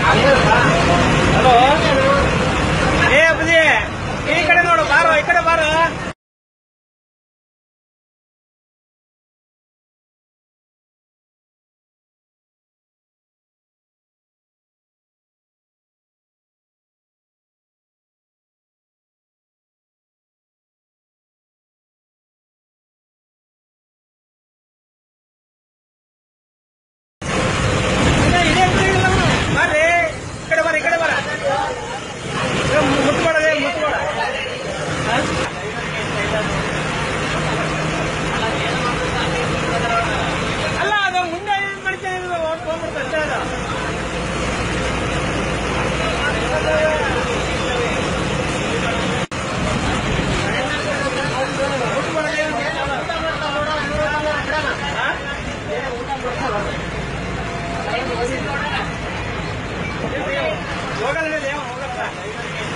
Hello, ಏ ಅಪ್ಪಾಜಿ, ಈ ಕಡೆ ನೋಡು, ಬಾರೋ, ಈ ಕಡೆ ಬಾರೋ. ಅಲ್ಲ, ಅದು ಮುಂದೆ ಮಾಡ್ತಾ ಹೋಗ್ಬಿಡ್ತು ಅಷ್ಟೇ. ಅದು ಹೋಗಲ್ಲ, ಹೋಗಲ್ಲ.